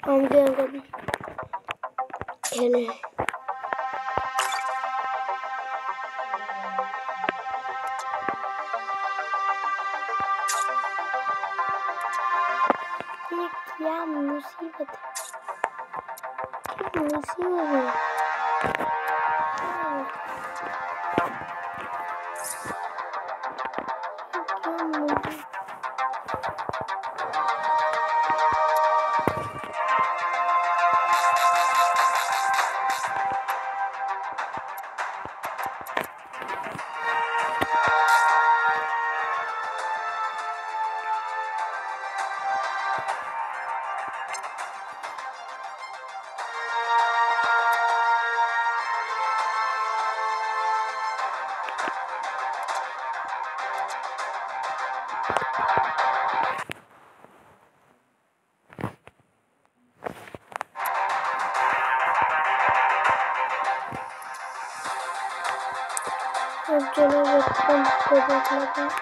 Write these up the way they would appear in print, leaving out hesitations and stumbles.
हम क्या करें खेले ये क्या मुसीबत है, क्या मुसीबत है। अब चलो बच्चों को देख लेते हैं।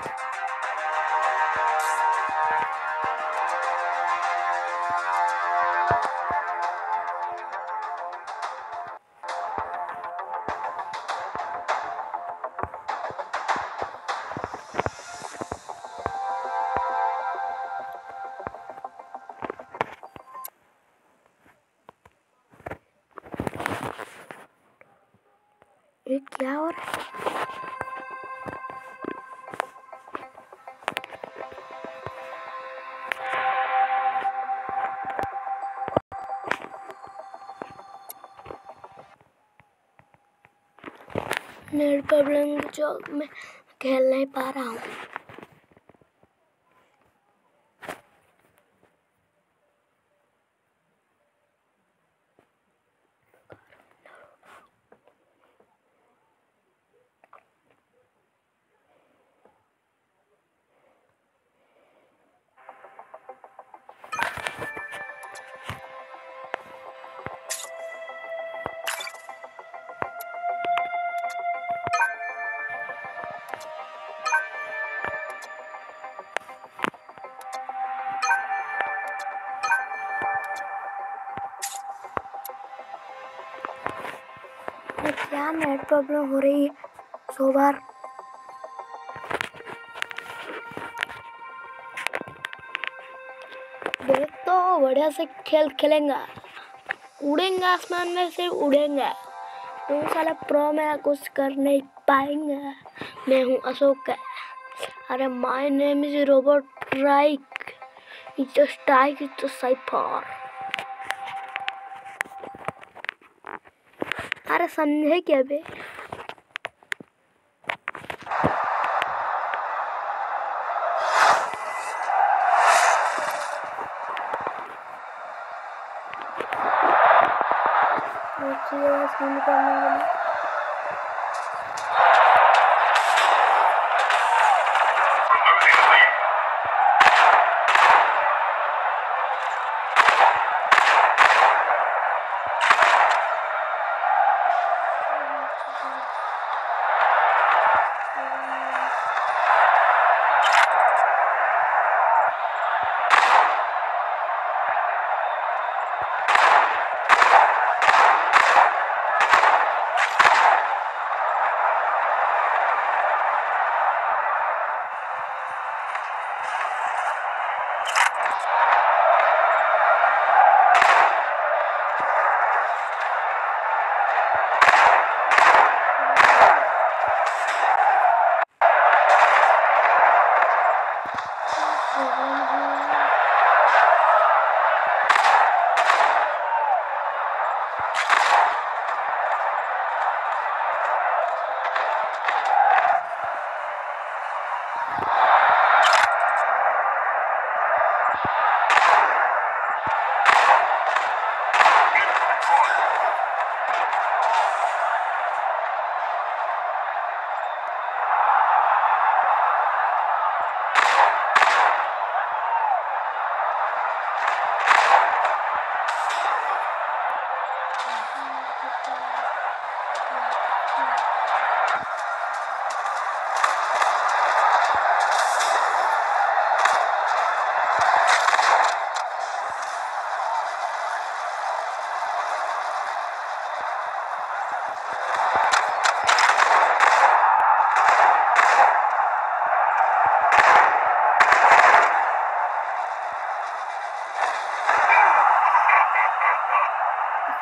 ये क्या हो रहा है? नेट प्रॉब्लम जो मैं खेल नहीं पा रहा हूँ। क्या नेट प्रॉब्लम हो रही है 100 बार। देख तो बढ़िया से खेल खेलेंगे, उड़ेंगे आसमान में से उड़ेंगे। तुम साला प्रो में कुछ कर नहीं पाएंगे। मैं हूँ अशोक। अरे माय नेम इज रोबोट राइक, it's a strike, it's a cipher. अरे समझे क्या बे?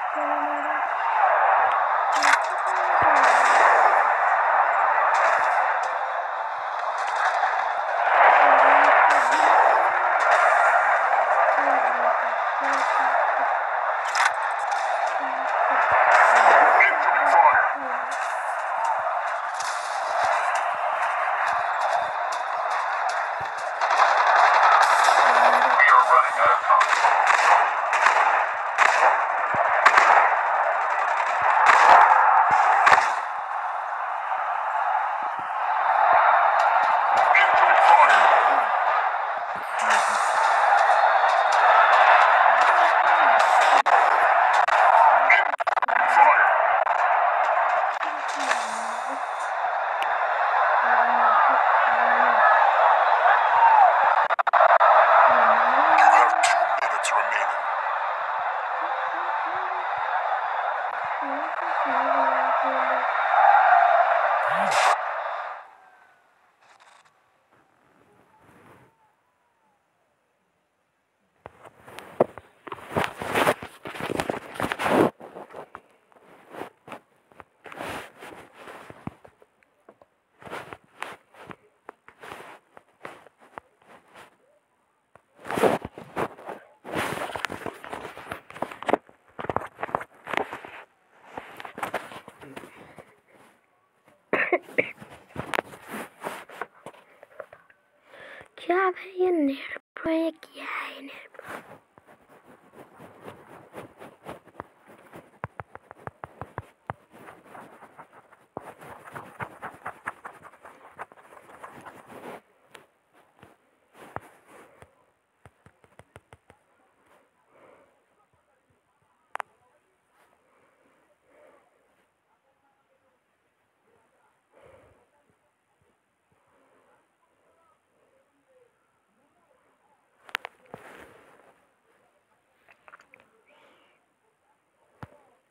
क्या है ये नेट प्रो है, क्या है net pro?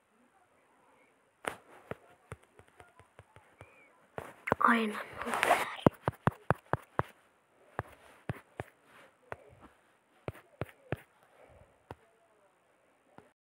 I know that.